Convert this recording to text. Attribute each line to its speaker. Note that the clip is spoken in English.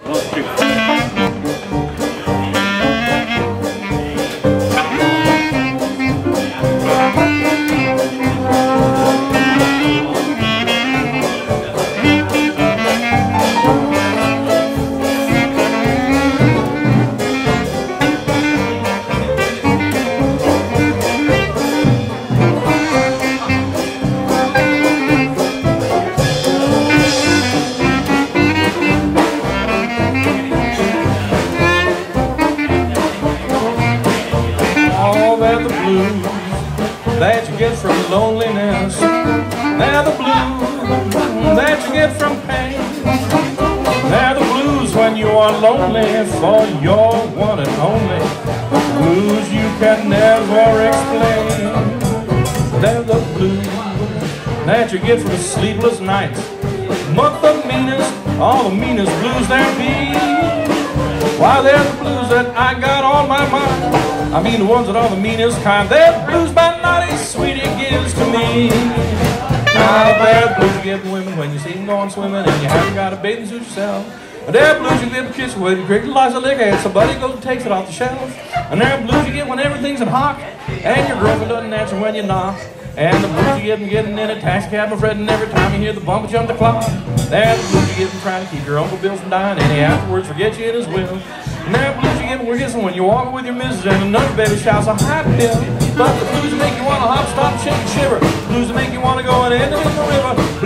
Speaker 1: That you get from loneliness, they're the blues that you get from pain. They're the blues when you are lonely for your one and only, blues you can never explain. They're the blues that you get from sleepless nights, but the meanest, all the meanest blues there be. Why, they're the blues that I got on my mind. I mean the ones that are the meanest kind. They're the blues by naughty sweetie gives to me. Now they're the blues you give women when you see them going swimming and you haven't got a bathing suit yourself. They're the blues you give a kitchen where you drink a glass of liquor and somebody goes and takes it off the shelf. And they're the blues you get when everything's in hock and your girlfriend doesn't answer when you knock. And the blues you get them getting in a taxi cab and fretting every time you hear the bumper jump the clock. They're the blues you get them trying to keep your Uncle Bill from dying and he afterwards forgets you in his will. And they're the blues you get when you're walking with your missus and another baby shouts a hi Bill. But the blues that make you want to hop, stop, shake, and shiver. Blues that make you want to go and end it in the river.